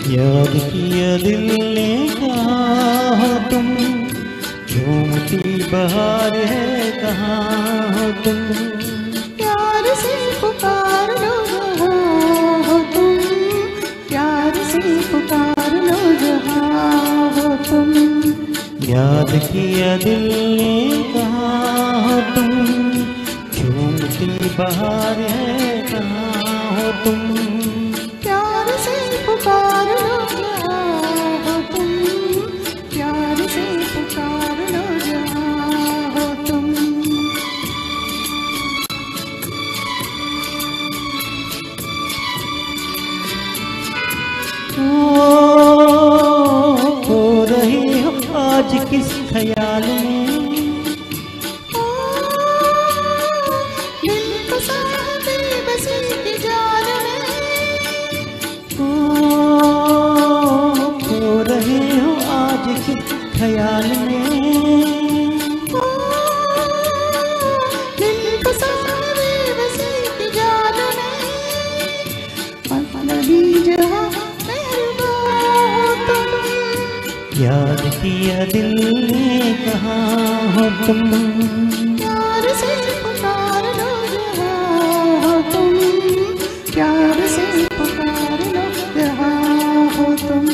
याद किया दिल ने कहाँ हो तुम, झूमती बहार है कहाँ हो तुम। प्यार से पुकार लो जहाँ हो तुम, प्यार से पुकार लो जहाँ हो तुम। याद किया दिल ने कहाँ हो तुम, झूमती बहार है कहाँ हो तुम। प्यार से पुकार लो जहाँ हो तुम, प्यार से पुकार लो जहाँ हो तुम। खो रही हो आज किस ख्याल में, दिल फंसा है बेबसी की जाल में। खो रहे हो आज किस ख्याल में, दिल फंसा है बेबसी की जाल में। लगी जहाँ मेहरबान हो तुम, याद किया दिल ने कहाँ हो तुम। प्यार से पुकार लो जहाँ हो तुम, प्यार से पुकार लो जहाँ हो तुम।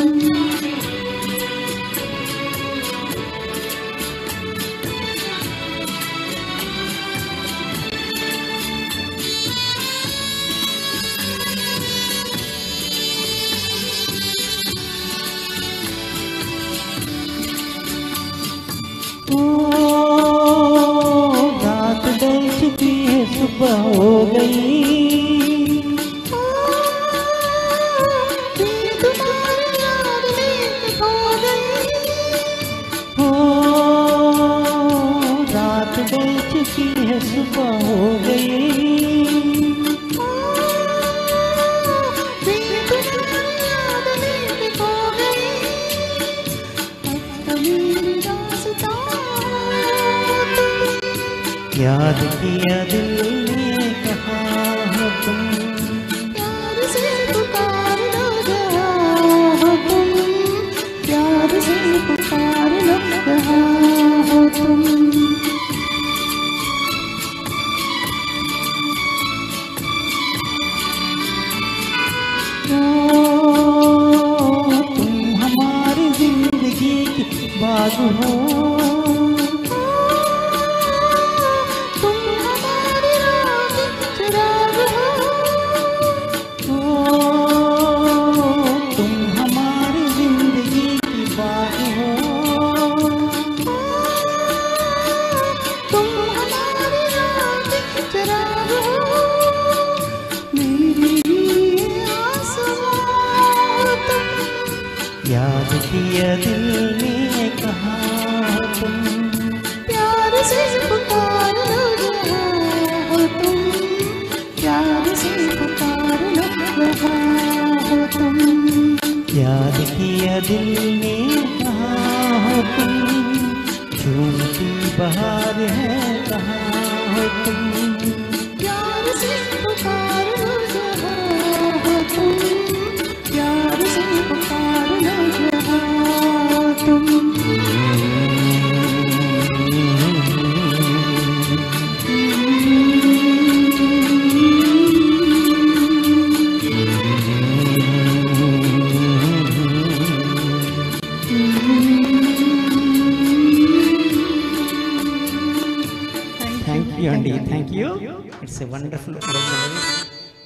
रात ढल चुकी है सुबह हो गई, तुम्हारी याद में खो गई। रात ढल चुकी है सुबह हो गई। तुम्हारी याद में खो गई। मेरी दास्तां याद किया दिल ने कहाँ हो तुम, प्यार से पुकार लो जहाँ हो तुम, प्यार से पुकार लो जहाँ हो तुम। तुम हमारी जिंदगी की बाग हो, तुम हमारी राह की चिराग हो। तुम हमारी जिंदगी की बाग हो। तुम हमारी राह की चिराग हो। मेरे लिए आसमां तुम, याद किया दिल ने कहाँ हो तुम। प्यार से पुकार लो जहाँ हो तुम, प्यार से पुकार लो जहाँ हो तुम। याद किया दिल ने कहाँ हो तुम, झूमती बहार है कहाँ हो तुम। प्यार से पुकार लो जहाँ हो तुम, प्यार से पुकार लो जहाँ हो तुम। Thank you, Andy. Thank you. It's a wonderful memory.